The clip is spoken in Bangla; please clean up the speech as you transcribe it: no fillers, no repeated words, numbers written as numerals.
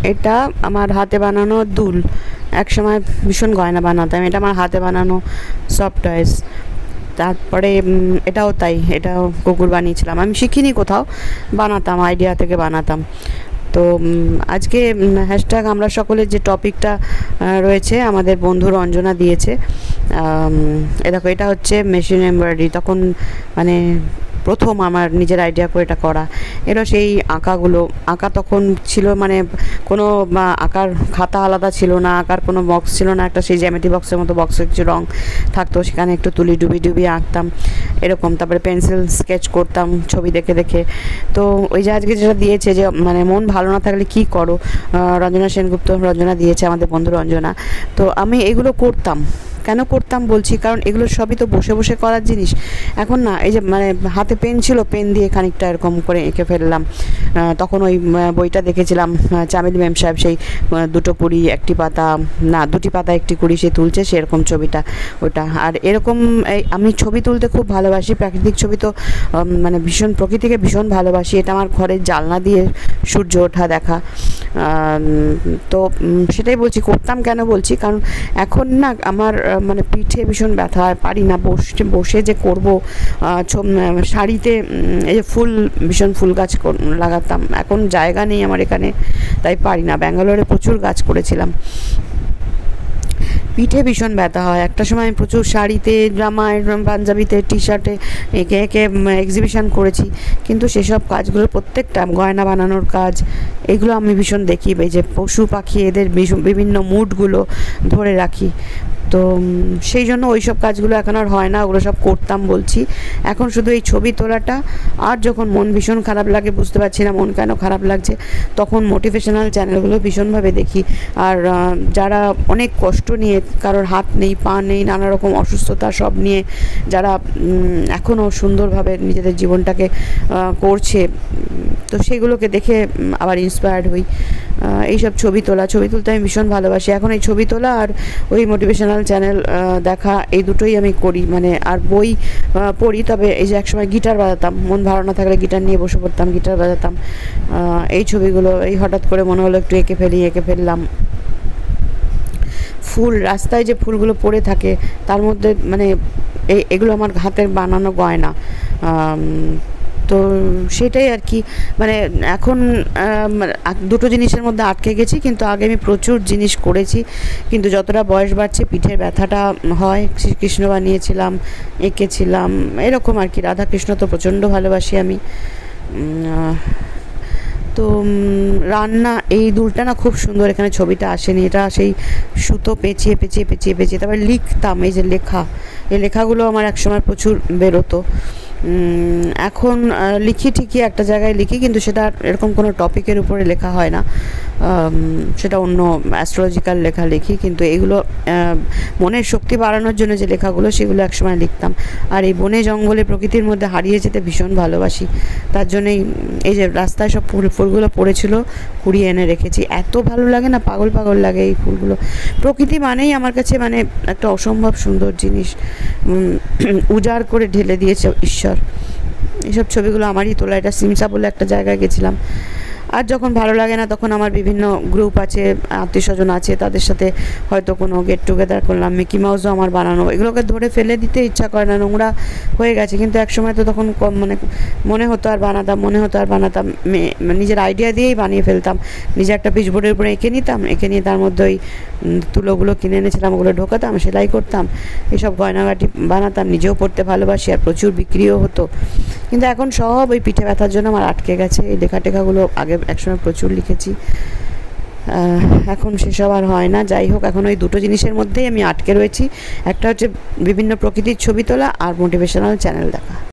এটা আমার হাতে বানানো দুল। এক সময় ভীষণ গয়না বানাতাম। এটা আমার হাতে বানানো সফট টয়েস। তারপরে এটাও তাই, এটাও কুকুর বানিয়েছিলাম, আমি শিখিনি কোথাও, বানাতাম, আইডিয়া থেকে বানাতাম। তো আজকে হ্যাশট্যাগ আমরা সকলের যে টপিকটা রয়েছে আমাদের বন্ধু রঞ্জনা দিয়েছে। এ দেখো, এটা হচ্ছে মেশিন এমব্রয়ডারি। তখন মানে প্রথম আমার নিজের আইডিয়া করে এটা করা। এরা সেই আঁকা তখন ছিল, মানে কোনো আঁকার খাতা আলাদা ছিল না, আঁকার কোনো বক্স ছিল না, একটা সেই জ্যামিতি বক্সের মতো বক্সের কিছু রঙ থাকতো, সেখানে একটু তুলি ডুবিয়ে আঁকতাম এরকম। তারপরে পেন্সিল স্কেচ করতাম ছবি দেখে দেখে। তো ওই যে আজকে যেটা দিয়েছে, যে মানে মন ভালো না থাকলে কী করো, রঞ্জনা সেনগুপ্ত, রঞ্জনা দিয়েছে, আমাদের বন্ধু রঞ্জনা। তো আমি এগুলো করতাম। কেন করতাম বলছি, কারণ এগুলো সবই তো বসে বসে করার জিনিস। এখন না, এই যে মানে হাতে পেন ছিল, পেন দিয়ে খানিকটা এরকম করে এঁকে ফেললাম। তখন ওই বইটা দেখেছিলাম, চামেলি ম্যাম সাহেব, সেই দুটো কুড়ি একটি পাতা, না দুটি পাতা একটি কুড়ি সে তুলছে, সেরকম ছবিটা ওটা। আর এরকম আমি ছবি তুলতে খুব ভালোবাসি, প্রাকৃতিক ছবি তো মানে ভীষণ, প্রকৃতিকে ভীষণ ভালোবাসি। এটা আমার ঘরের জানলা দিয়ে সূর্য ওঠা দেখা। তো সেটাই বলছি, করতাম কেন বলছি, কারণ এখন না আমার মানে পিঠে ভীষণ ব্যথা হয়, পারি না বসে যে করবো। শাড়িতে এই যে ভীষণ ফুল গাছ লাগাতাম, এখন জায়গা নেই আমার এখানে, তাই পারি না। ব্যাঙ্গালোরে প্রচুর গাছ করেছিলাম। পিঠে ভীষণ ব্যথা হয়। একটা সময় আমি প্রচুর শাড়িতে, জামায়, পাঞ্জাবিতে, টি শার্টে এঁকে এঁকে এক্সিবিশন করেছি, কিন্তু সেসব কাজগুলো প্রত্যেকটা, গয়না বানানোর কাজ, এগুলো আমি ভীষণ দেখি। এই যে পশু পাখি, এদের বিভিন্ন মুডগুলো ধরে রাখি। তো সেই জন্য ওই সব কাজগুলো এখন আর হয় না, ওগুলো সব করতাম বলছি। এখন শুধু এই ছবি তোলাটা। আর যখন মন ভীষণ খারাপ লাগে, বুঝতে পারছি না মন কেন খারাপ লাগছে, তখন মোটিভেশনাল চ্যানেলগুলো ভীষণভাবে দেখি। আর যারা অনেক কষ্ট নিয়ে, কারোর হাত নেই, পা নেই, নানা রকম অসুস্থতা সব নিয়ে যারা এখনও সুন্দরভাবে নিজেদের জীবনটাকে করছে, তো সেগুলোকে দেখে আবার ইন্সপায়ার্ড হই। এইসব ছবি তুলতে আমি ভীষণ ভালোবাসি। এখন এই ছবি তোলা আর ওই মোটিভেশনাল চ্যানেল দেখা, এই দুটোই আমি করি। মানে আর বই পড়ি, তবে এই যে একসময় গিটার বাজাতাম, মন ভালো না থাকলে গিটার নিয়ে বসে পড়তাম, গিটার বাজাতাম। এই ছবিগুলো এই হঠাৎ করে মনে হলো একটু এঁকে ফেললাম। ফুল, রাস্তায় যে ফুলগুলো পড়ে থাকে, তার মধ্যে মানে এগুলো আমার হাতের বানানো গয়না। তো সেটাই আর কি, মানে এখন দুটো জিনিসের মধ্যে আটকে গেছি। কিন্তু আগে আমি প্রচুর জিনিস করেছি, কিন্তু যতটা বয়স বাড়ছে পিঠের ব্যথাটা হয়। শ্রীকৃষ্ণ বানিয়েছিলাম, এঁকেছিলাম, এরকম আর কি। রাধাকৃষ্ণ তো প্রচণ্ড ভালোবাসি আমি। তো রান্না, এই দুলটা না খুব সুন্দর, এখানে ছবিটা আসেনি, এটা সেই সুতো পেঁচিয়ে তারপরে লিখতাম। এই যে এই লেখাগুলো আমার একসময় প্রচুর বেরোতো। এখন লিখি ঠিকই, একটা জায়গায় লিখি, কিন্তু সেটা এরকম কোনো টপিকের উপরে লেখা হয় না, সেটা অন্য অ্যাস্ট্রোলজিক্যাল লেখা লিখি। কিন্তু এগুলো মনের শক্তি বাড়ানোর জন্য যে লেখাগুলো, সেগুলো একসময় লিখতাম। আর এই বনে জঙ্গলে প্রকৃতির মধ্যে হারিয়ে যেতে ভীষণ ভালোবাসি। তার জন্যই এই যে রাস্তায় সব ফুলগুলো পড়েছিল, কুড়িয়ে এনে রেখেছি। এত ভালো লাগে না, পাগল লাগে এই ফুলগুলো। প্রকৃতি মানেই আমার কাছে মানে একটা অসম্ভব সুন্দর জিনিস, উজাড় করে ঢেলে দিয়েছে ঈশ্বর। এইসব ছবিগুলো আমারই তোলা। এটা সিমসা বলে একটা জায়গায় গেছিলাম। আর যখন ভালো লাগে না, তখন আমার বিভিন্ন গ্রুপ আছে, আত্মীয় স্বজন আছে, তাদের সাথে হয়তো কোনো গেট টুগেদার করলাম। মিকি মাউসও আমার বানানো, এগুলোকে ধরে ফেলে দিতে ইচ্ছা করে না, নোংরা হয়ে গেছে। কিন্তু একসময় তো তখন মানে মনে হতো আর বানাতাম, নিজের আইডিয়া দিয়েই বানিয়ে ফেলতাম। নিজে একটা পিচবোর্ডের উপরে এঁকে নিয়ে তার মধ্যে ওই তুলোগুলো কিনে এনেছিলাম, ওগুলো ঢোকাতাম, সেলাই করতাম, এসব গয়নাগাটি বানাতাম। নিজেও পড়তে ভালোবাসি, আর প্রচুর বিক্রিও হতো। কিন্তু এখন সব ওই পিঠে ব্যথার জন্য আমার আটকে গেছে। এই লেখাগুলো আগে একসময় প্রচুর লিখেছি, এখন সেসব আর হয় না। যাই হোক, এখন ওই দুটো জিনিসের মধ্যেই আমি আটকে রয়েছি। একটা হচ্ছে বিভিন্ন প্রকৃতির ছবি তোলা, আর মোটিভেশনাল চ্যানেল দেখা।